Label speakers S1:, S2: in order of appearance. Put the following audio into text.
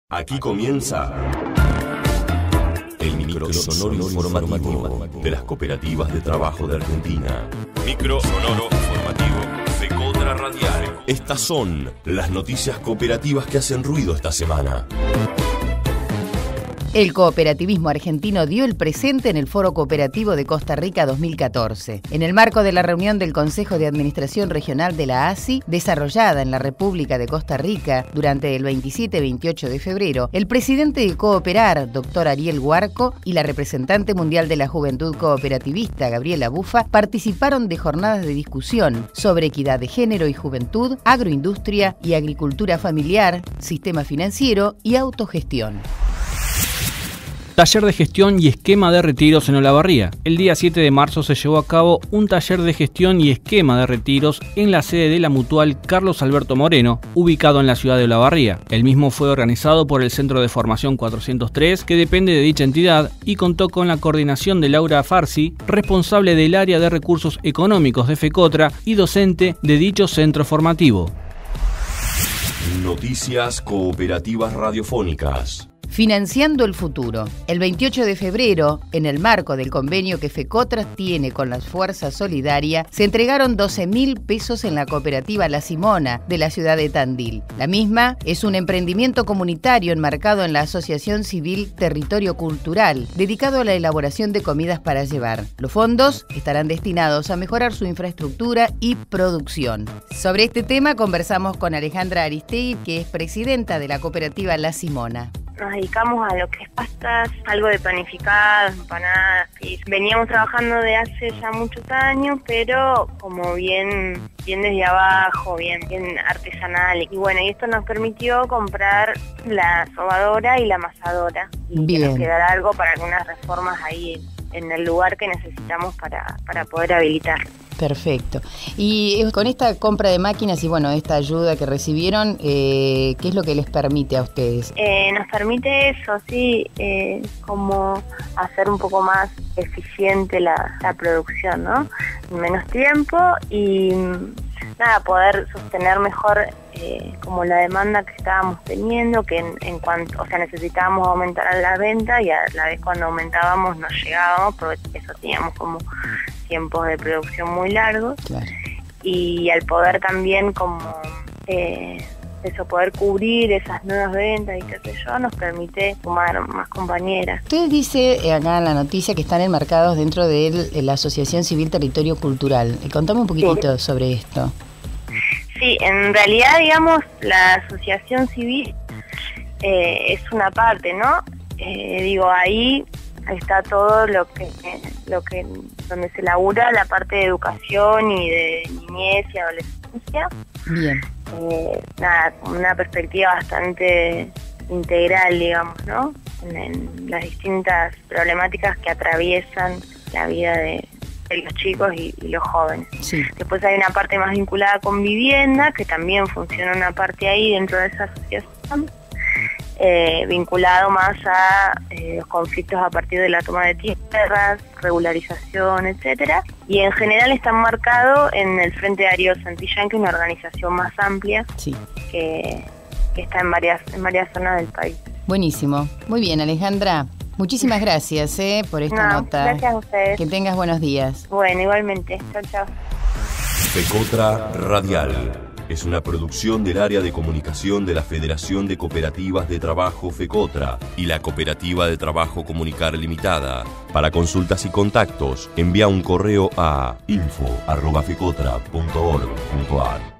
S1: Aquí comienza el micro sonoro informativo de las cooperativas de trabajo de Argentina. Micro sonoro informativo FECOTRA Radial. Estas son las noticias cooperativas que hacen ruido esta semana.
S2: El cooperativismo argentino dio el presente en el Foro Cooperativo de Costa Rica 2014. En el marco de la reunión del Consejo de Administración Regional de la ASI, desarrollada en la República de Costa Rica durante el 27-28 de febrero, el presidente de Cooperar, Dr. Ariel Huarco, y la representante mundial de la Juventud Cooperativista, Gabriela Bufa, participaron de jornadas de discusión sobre equidad de género y juventud, agroindustria y agricultura familiar, sistema financiero y autogestión.
S3: Taller de gestión y esquema de retiros en Olavarría. El día 7 de marzo se llevó a cabo un taller de gestión y esquema de retiros en la sede de la Mutual Carlos Alberto Moreno, ubicado en la ciudad de Olavarría. El mismo fue organizado por el Centro de Formación 403, que depende de dicha entidad, y contó con la coordinación de Laura Farsi, responsable del área de recursos económicos de FECOTRA y docente de dicho centro formativo.
S1: Noticias cooperativas radiofónicas.
S2: Financiando el futuro. El 28 de febrero, en el marco del convenio que FECOTRA tiene con las Fuerzas Solidarias, se entregaron 12.000 pesos en la cooperativa La Simona de la ciudad de Tandil. La misma es un emprendimiento comunitario enmarcado en la Asociación Civil Territorio Cultural, dedicado a la elaboración de comidas para llevar. Los fondos estarán destinados a mejorar su infraestructura y producción. Sobre este tema conversamos con Alejandra Aristegui, que es presidenta de la cooperativa La Simona.
S4: Nos dedicamos a lo que es pastas, algo de panificadas, empanadas. Y veníamos trabajando de hace ya muchos años, pero como bien desde abajo, bien artesanal. Y bueno, y esto nos permitió comprar la sobadora y la amasadora. Y que nos quedará algo para algunas reformas ahí en el lugar que necesitamos para poder habilitar.
S2: Perfecto. Y con esta compra de máquinas y bueno, esta ayuda que recibieron, ¿qué es lo que les permite a ustedes?
S4: Nos permite eso, sí, como hacer un poco más eficiente la producción, ¿no? En menos tiempo y poder sostener mejor como la demanda que estábamos teniendo, que en cuanto, o sea, necesitábamos aumentar la venta y a la vez cuando aumentábamos no llegábamos, porque eso teníamos como tiempos de producción muy largos. Claro. Y al poder también como poder cubrir esas nuevas ventas y qué sé yo, nos permite sumar más compañeras.
S2: Usted dice acá en la noticia que están enmarcados dentro de la Asociación Civil Territorio Cultural. Contame un poquitito sobre esto.
S4: Sí, en realidad, digamos, la asociación civil es una parte, ¿no? Ahí está todo lo que donde se labura la parte de educación y de niñez y adolescencia. Bien. Una perspectiva bastante integral, digamos, ¿no? En las distintas problemáticas que atraviesan la vida de los chicos y los jóvenes. Sí. Después hay una parte más vinculada con vivienda, que también funciona una parte ahí dentro de esa asociación, vinculado más a los conflictos a partir de la toma de tierras, regularización, etcétera. Y en general está enmarcado en el Frente Darío Santillán, que es una organización más amplia, sí, que está en varias zonas del país.
S2: Buenísimo. Muy bien, Alejandra. Muchísimas gracias por esta nota.
S4: Gracias a ustedes.
S2: Que tengas buenos días.
S4: Bueno, igualmente. Chao, chao.
S1: FECOTRA Radial es una producción del área de comunicación de la Federación de Cooperativas de Trabajo FECOTRA y la Cooperativa de Trabajo Comunicar Limitada. Para consultas y contactos, envía un correo a info@fecotra.org.ar.